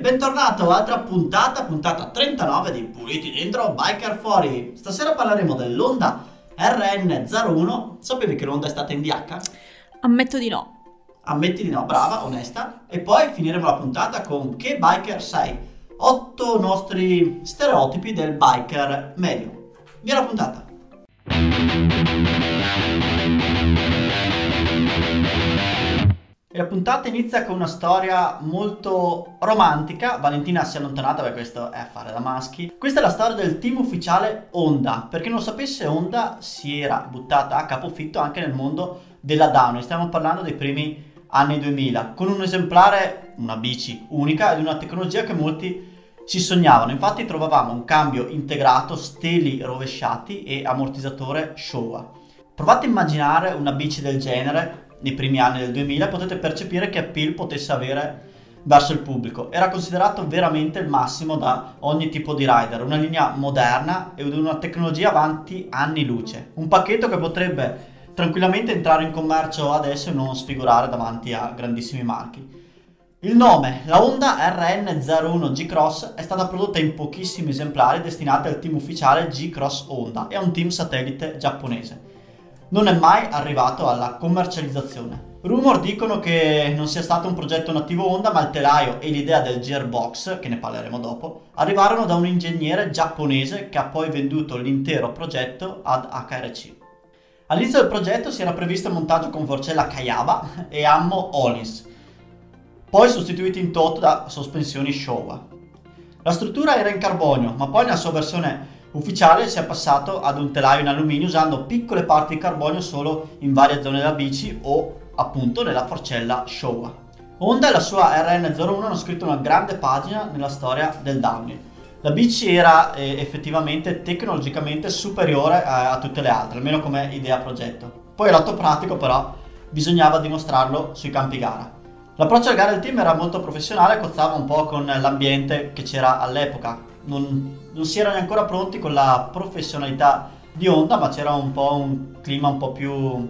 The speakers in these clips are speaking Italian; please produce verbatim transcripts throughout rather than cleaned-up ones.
bentornato, altra puntata, puntata trentanove di Puliti Dentro, Biker Fuori. Stasera parleremo dell'Honda R N zero uno. Sapevi che l'Honda è stata in D H? Ammetto di no. Ammetti di no, brava, onesta. E poi finiremo la puntata con Che biker sei? otto nostri stereotipi del biker medio. Via la puntata. E la puntata inizia con una storia molto romantica. Valentina si è allontanata perché questo è affare da maschi. Questa è la storia del team ufficiale Honda. Per chi non lo sapesse, Honda si era buttata a capofitto anche nel mondo della downhill. Stiamo parlando dei primi anni duemila, con un esemplare, una bici unica ed una tecnologia che molti si sognavano. Infatti trovavamo un cambio integrato, steli rovesciati e ammortizzatore Showa. Provate a immaginare una bici del genere nei primi anni del duemila, potete percepire che appeal potesse avere verso il pubblico. Era considerato veramente il massimo da ogni tipo di rider, una linea moderna ed una tecnologia avanti anni luce, un pacchetto che potrebbe tranquillamente entrare in commercio adesso e non sfigurare davanti a grandissimi marchi. Il nome, la Honda R N zero uno G-Cross, è stata prodotta in pochissimi esemplari destinati al team ufficiale G-Cross Honda e a un team satellite giapponese. Non è mai arrivato alla commercializzazione. Rumor dicono che non sia stato un progetto nativo Honda, ma il telaio e l'idea del gearbox, che ne parleremo dopo, arrivarono da un ingegnere giapponese che ha poi venduto l'intero progetto ad H R C. All'inizio del progetto si era previsto il montaggio con forcella Kayaba e ammo Öhlins, poi sostituiti in toto da sospensioni Showa. La struttura era in carbonio, ma poi nella sua versione ufficiale si è passato ad un telaio in alluminio usando piccole parti di carbonio solo in varie zone della bici o appunto nella forcella Showa. Honda e la sua R N zero uno hanno scritto una grande pagina nella storia del downhill. La bici era eh, effettivamente tecnologicamente superiore a, a tutte le altre, almeno come idea progetto. Poi all'atto pratico però bisognava dimostrarlo sui campi gara. L'approccio alla gara del team era molto professionale e cozzava un po' con l'ambiente che c'era all'epoca. Non, non si erano ancora pronti con la professionalità di Honda, ma c'era un po' un clima un po' più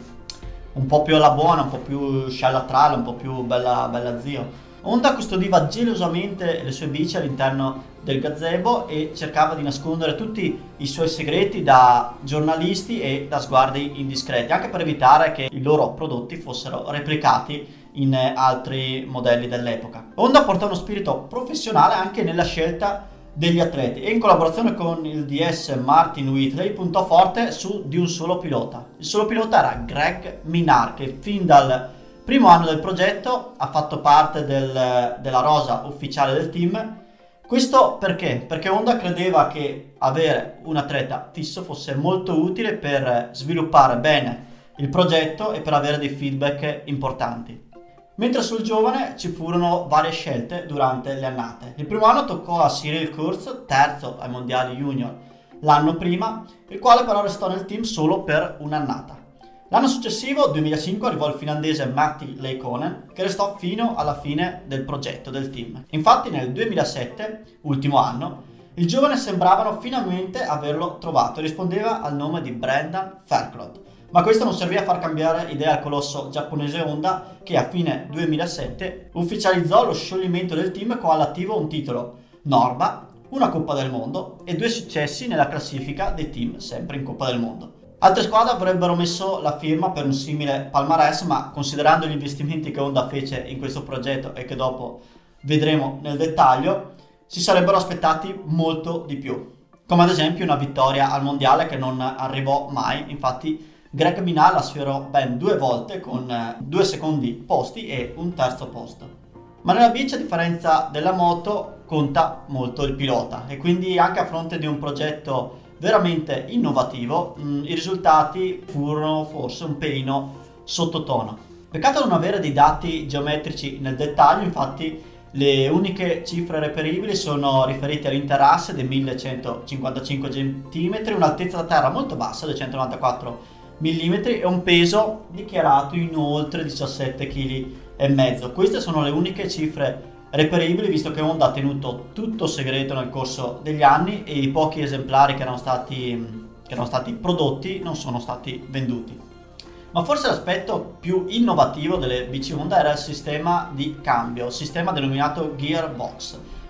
un po' più alla buona, un po' più sciallatrale, un po' più bella, bella zio. Honda custodiva gelosamente le sue bici all'interno del gazebo e cercava di nascondere tutti i suoi segreti da giornalisti e da sguardi indiscreti, anche per evitare che i loro prodotti fossero replicati in altri modelli dell'epoca. Honda portò uno spirito professionale anche nella scelta degli atleti e in collaborazione con il D S Martin Whitley puntò forte su di un solo pilota. Il solo pilota era Greg Minnaar, che fin dal primo anno del progetto ha fatto parte del, della rosa ufficiale del team. Questo perché? Perché Honda credeva che avere un atleta fisso fosse molto utile per sviluppare bene il progetto e per avere dei feedback importanti. Mentre sul giovane ci furono varie scelte durante le annate. Il primo anno toccò a Cyril Kurz, terzo ai mondiali junior l'anno prima, il quale però restò nel team solo per un'annata. L'anno successivo, duemilacinque, arrivò il finlandese Matti Leikkonen, che restò fino alla fine del progetto del team. Infatti nel duemilasette, ultimo anno, il giovane sembravano finalmente averlo trovato e rispondeva al nome di Brendan Fairclough. Ma questo non servì a far cambiare idea al colosso giapponese Honda, che a fine duemilasette ufficializzò lo scioglimento del team con all'attivo un titolo Norba, una Coppa del Mondo e due successi nella classifica dei team sempre in Coppa del Mondo. Altre squadre avrebbero messo la firma per un simile palmarès, ma considerando gli investimenti che Honda fece in questo progetto e che dopo vedremo nel dettaglio, si sarebbero aspettati molto di più, come ad esempio una vittoria al mondiale che non arrivò mai. Infatti Greg Minnaar la sfiorò ben due volte con due secondi posti e un terzo posto. Ma nella bici, a differenza della moto, conta molto il pilota e quindi anche a fronte di un progetto veramente innovativo mh, i risultati furono forse un pelino sottotono. Peccato non avere dei dati geometrici nel dettaglio. Infatti le uniche cifre reperibili sono riferite all'interasse dei millecentocinquantacinque centimetri, un'altezza da terra molto bassa, duecentonovantaquattro millimetri, e un peso dichiarato in oltre diciassette virgola cinque chili. Queste sono le uniche cifre reperibili, visto che Honda ha tenuto tutto segreto nel corso degli anni e i pochi esemplari che erano stati, che erano stati prodotti non sono stati venduti. Ma forse l'aspetto più innovativo delle bici Honda era il sistema di cambio, sistema denominato Gearbox.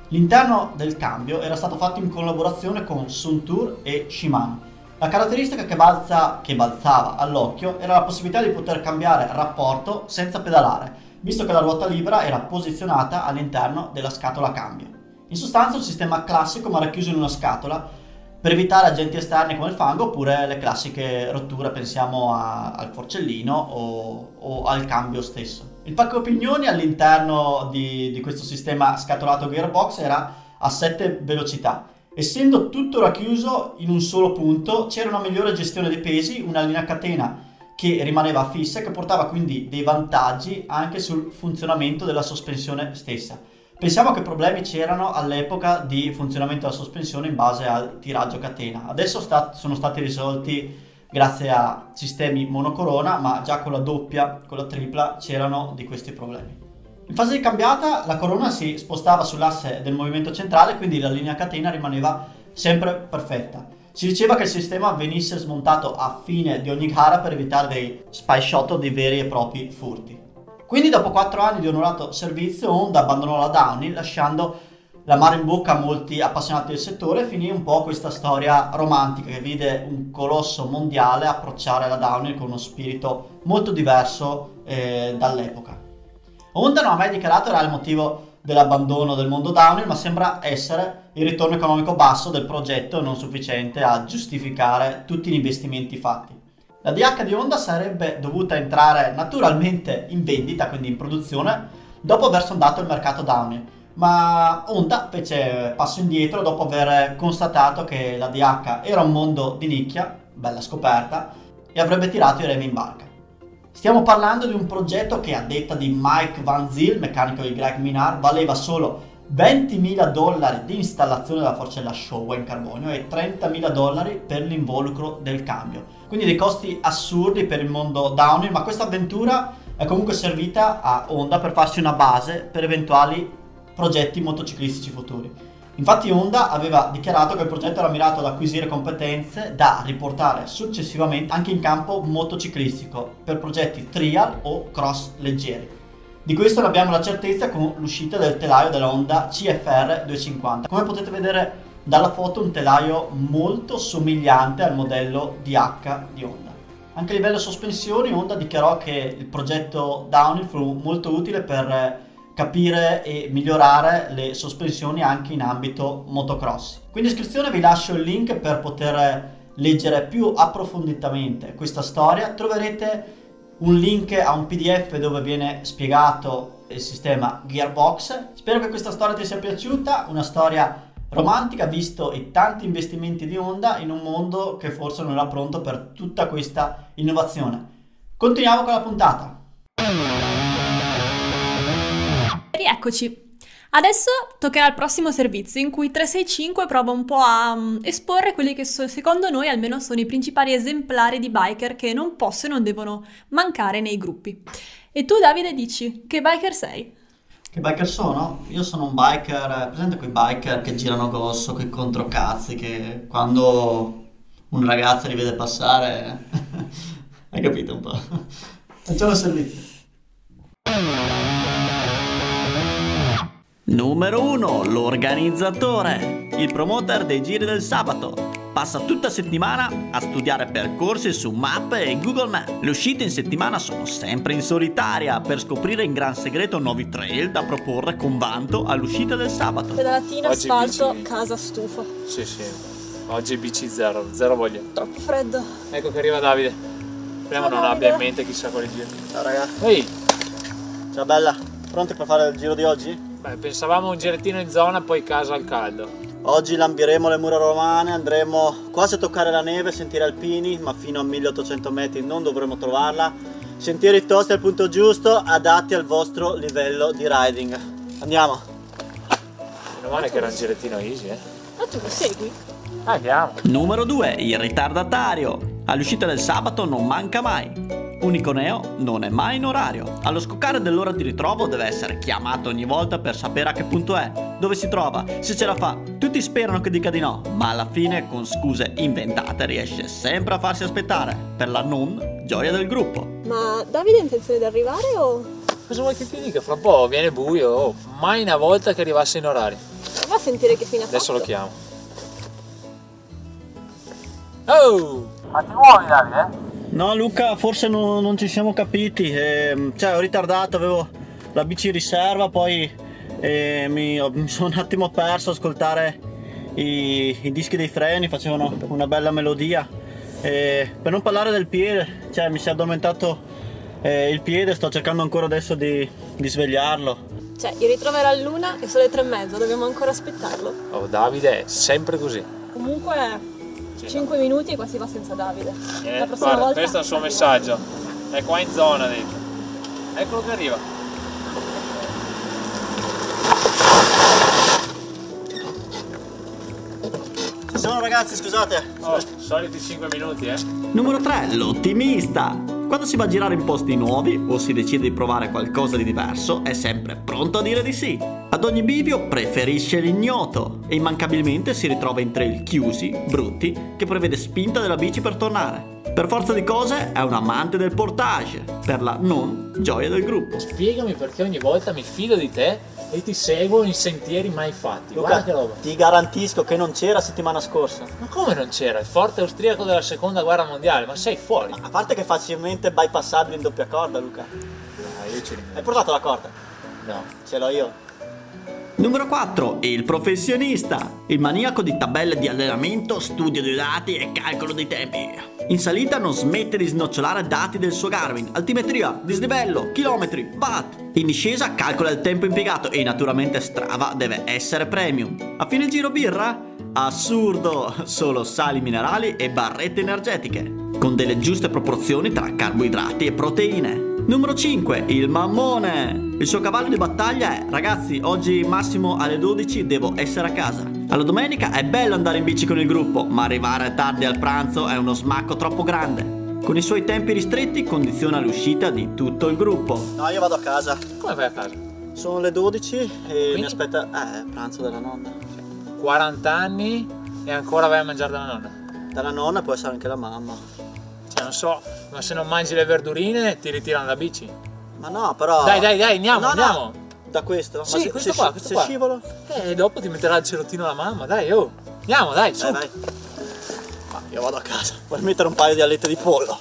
L'interno del cambio era stato fatto in collaborazione con Suntour e Shimano. La caratteristica che, balza, che balzava all'occhio era la possibilità di poter cambiare rapporto senza pedalare, visto che la ruota libera era posizionata all'interno della scatola cambio. In sostanza un sistema classico ma racchiuso in una scatola per evitare agenti esterni come il fango oppure le classiche rotture, pensiamo a, al forcellino o, o al cambio stesso. Il pacco opinioni all'interno di, di questo sistema scatolato gearbox era a sette velocità. Essendo tutto racchiuso in un solo punto, c'era una migliore gestione dei pesi, una linea catena che rimaneva fissa e che portava quindi dei vantaggi anche sul funzionamento della sospensione stessa. Pensiamo che problemi c'erano all'epoca di funzionamento della sospensione in base al tiraggio catena. Adesso sta, sono stati risolti grazie a sistemi monocorona, ma già con la doppia, con la tripla c'erano di questi problemi. In fase di cambiata la corona si spostava sull'asse del movimento centrale, quindi la linea catena rimaneva sempre perfetta. Si diceva che il sistema venisse smontato a fine di ogni gara per evitare dei spy shot o dei veri e propri furti. Quindi dopo quattro anni di onorato servizio Honda abbandonò la Downhill lasciando l'amaro in bocca a molti appassionati del settore e finì un po' questa storia romantica che vide un colosso mondiale approcciare la Downhill con uno spirito molto diverso eh, dall'epoca. Honda non ha mai dichiarato il reale motivo dell'abbandono del mondo Downhill, ma sembra essere il ritorno economico basso del progetto non sufficiente a giustificare tutti gli investimenti fatti. La D H di Honda sarebbe dovuta entrare naturalmente in vendita, quindi in produzione, dopo aver sondato il mercato Downhill, ma Honda fece passo indietro dopo aver constatato che la D H era un mondo di nicchia, bella scoperta, e avrebbe tirato i remi in barca. Stiamo parlando di un progetto che, a detta di Mike Van Zyl, meccanico di Greg Minnaar, valeva solo ventimila dollari di installazione della forcella Showa in carbonio e trentamila dollari per l'involucro del cambio. Quindi dei costi assurdi per il mondo Downhill, ma questa avventura è comunque servita a Honda per farsi una base per eventuali progetti motociclistici futuri. Infatti Honda aveva dichiarato che il progetto era mirato ad acquisire competenze da riportare successivamente anche in campo motociclistico per progetti trial o cross leggeri. Di questo ne abbiamo la certezza con l'uscita del telaio della Honda C F R duecentocinquanta. Come potete vedere dalla foto, un telaio molto somigliante al modello D H di Honda. Anche a livello sospensioni Honda dichiarò che il progetto Downhill fu molto utile per capire e migliorare le sospensioni anche in ambito motocross. Qui in descrizione vi lascio il link per poter leggere più approfonditamente questa storia. Troverete un link a un P D F dove viene spiegato il sistema Gearbox. Spero che questa storia ti sia piaciuta, una storia romantica visto i tanti investimenti di Honda in un mondo che forse non era pronto per tutta questa innovazione. Continuiamo con la puntata. Rieccoci. Adesso toccherà il prossimo servizio in cui trecentosessantacinque prova un po' a um, esporre quelli che so, secondo noi almeno sono i principali esemplari di biker che non possono e non devono mancare nei gruppi. E tu, Davide, dici che biker sei? Che biker sono? Io sono un biker, presente quei biker che girano grosso, quei controcazzi che quando un ragazzo li vede passare hai capito un po'. Facciamo il servizio. Numero uno, l'organizzatore, il promoter dei giri del sabato. Passa tutta settimana a studiare percorsi su mappe e Google Maps. Le uscite in settimana sono sempre in solitaria per scoprire in gran segreto nuovi trail da proporre con vanto all'uscita del sabato. Pedalatina, asfalto, bici. Casa, stufa. Sì, sì. Oggi bici zero, zero voglia. Troppo freddo. Ecco che arriva Davide. Speriamo non Davide. abbia in mente chissà quale giro. Ciao raga. Ehi. Ciao bella, pronti per fare il giro di oggi? Beh, pensavamo un girettino in zona, poi casa al caldo. Oggi lambiremo le mura romane, andremo quasi a toccare la neve, sentieri alpini, ma fino a milleottocento metri non dovremo trovarla. Sentieri tosti al punto giusto, adatti al vostro livello di riding. Andiamo! Meno male che era un girettino easy, eh. Ma tu lo segui? Andiamo! Numero due, il ritardatario. All'uscita del sabato non manca mai. Unico neo, non è mai in orario. Allo scoccare dell'ora di ritrovo deve essere chiamato ogni volta per sapere a che punto è, dove si trova, se ce la fa. Tutti sperano che dica di no, ma alla fine con scuse inventate riesce sempre a farsi aspettare, per la non gioia del gruppo. Ma Davide ha intenzione di arrivare o...? Cosa vuoi che ti dica? Fra un po' viene buio, oh, mai una volta che arrivasse in orario. sentire che fine ha Adesso lo fatto. chiamo. Oh! Ma ti muovi, Davide? No Luca, forse non, non ci siamo capiti, eh, cioè ho ritardato, avevo la bici in riserva, poi eh, mi, ho- mi sono un attimo perso a ascoltare i, i dischi dei freni, facevano una bella melodia. Eh, per non parlare del piede, cioè mi si è addormentato eh, il piede, sto cercando ancora adesso di, di svegliarlo. Cioè, io ritroverò l'una e sono le tre e mezza, dobbiamo ancora aspettarlo. Oh, Davide è sempre così. Comunque, cinque minuti e qua si va senza Davide. Eh, La prossima guarda, volta... questo è il suo messaggio. È qua in zona dentro. Eccolo che arriva. Ci sono ragazzi, scusate. Oh, soliti cinque minuti, eh. Numero tre, l'ottimista. Quando si va a girare in posti nuovi o si decide di provare qualcosa di diverso, è sempre pronto a dire di sì. Ad ogni bivio preferisce l'ignoto e immancabilmente si ritrova in trail chiusi, brutti, che prevede spinta della bici per tornare. Per forza di cose è un amante del portage, per la non gioia del gruppo. Spiegami perché ogni volta mi fido di te e ti seguo in sentieri mai fatti. Guarda che roba. ti garantisco che non c'era settimana scorsa. Ma come non c'era? Il forte austriaco della seconda guerra mondiale, ma sei fuori. A parte che è facilmente bypassabile in doppia corda, Luca. Ah, io ci Hai portato la corda? No. Ce l'ho io. Numero quattro, il professionista. Il maniaco di tabelle di allenamento, studio dei dati e calcolo dei tempi. In salita non smette di snocciolare dati del suo Garmin, altimetria, dislivello, chilometri, watt. In discesa calcola il tempo impiegato e naturalmente Strava deve essere premium. A fine giro birra? Assurdo, solo sali minerali e barrette energetiche, con delle giuste proporzioni tra carboidrati e proteine. Numero cinque, il mammone. Il suo cavallo di battaglia è: ragazzi, oggi massimo alle dodici devo essere a casa. Alla domenica è bello andare in bici con il gruppo, ma arrivare tardi al pranzo è uno smacco troppo grande. Con i suoi tempi ristretti condiziona l'uscita di tutto il gruppo. No, io vado a casa. Come vai a casa? Sono le dodici e Quindi? mi aspetta eh, pranzo della nonna. quaranta anni e ancora vai a mangiare dalla nonna. Dalla nonna può essere anche la mamma. Cioè, non so, ma se non mangi le verdurine ti ritirano la bici. Ma no, però... Dai, dai, dai, andiamo, No, no. andiamo. Da questo? Sì, Ma se, questo se, qua, questo se qua. scivolo? E dopo ti metterà il cerottino la mamma, dai, oh. Andiamo, dai, su. Dai, vai. Ma io vado a casa. Vuoi mettere un paio di alette di pollo?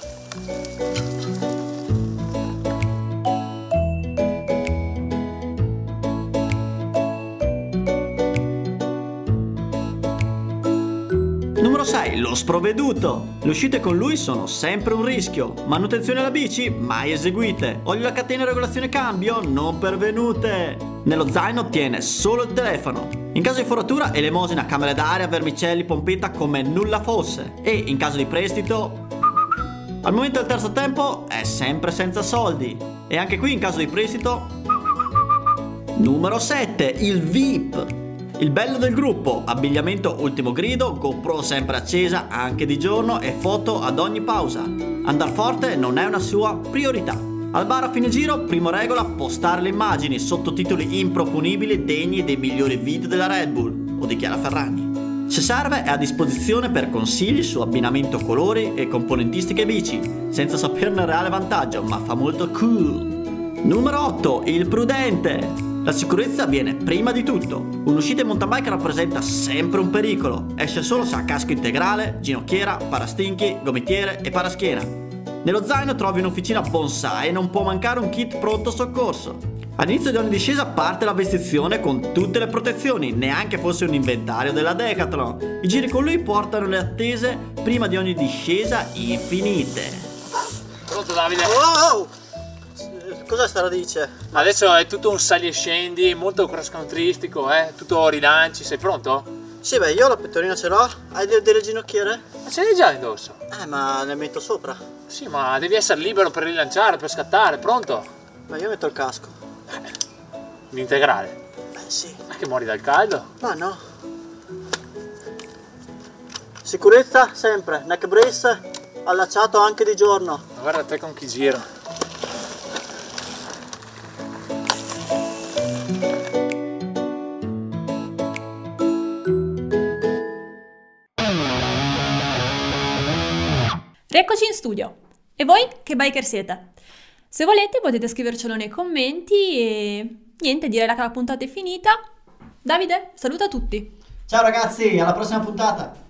Numero sei, lo sprovveduto. Le uscite con lui sono sempre un rischio. Manutenzione alla bici? Mai eseguite. Olio a catena e regolazione cambio? Non pervenute. Nello zaino tiene solo il telefono. In caso di foratura, elemosina, camere d'aria, vermicelli, pompetta come nulla fosse. E in caso di prestito... Al momento del terzo tempo è sempre senza soldi. E anche qui in caso di prestito... Numero sette, il V I P. Il bello del gruppo, abbigliamento ultimo grido, GoPro sempre accesa anche di giorno e foto ad ogni pausa. Andar forte non è una sua priorità. Al bar a fine giro, prima regola, postare le immagini, sottotitoli improponibili degni dei migliori video della Red Bull o di Chiara Ferragni. Se serve è a disposizione per consigli su abbinamento colori e componentistiche bici, senza saperne il reale vantaggio, ma fa molto cool. Numero otto, il prudente. La sicurezza viene prima di tutto. Un'uscita in mountain bike rappresenta sempre un pericolo. Esce solo se ha casco integrale, ginocchiera, parastinchi, gomittiere e paraschiena. Nello zaino trovi un'officina bonsai e non può mancare un kit pronto soccorso. All'inizio di ogni discesa parte la vestizione con tutte le protezioni, neanche fosse un inventario della Decathlon. I giri con lui portano le attese prima di ogni discesa infinite. Pronto, Davide? Wow! Cos'è sta radice? Adesso è tutto un sali e scendi, molto cross countrystico, eh? Tutto rilanci, sei pronto? Sì, beh, io la pettorina ce l'ho. Hai de- delle ginocchiere? Ma ce l'hai già indosso? Eh, ma le metto sopra. Sì, ma devi essere libero per rilanciare, per scattare, pronto? Ma io metto il casco. L'integrale. Eh, sì. Ma che muori dal caldo? Ma no. Sicurezza sempre. Neck brace allacciato anche di giorno. Ma guarda te con chi giro. Rieccoci in studio. E voi che biker siete? Se volete potete scrivercelo nei commenti e niente, direi che la puntata è finita. Davide, saluta tutti. Ciao ragazzi, alla prossima puntata.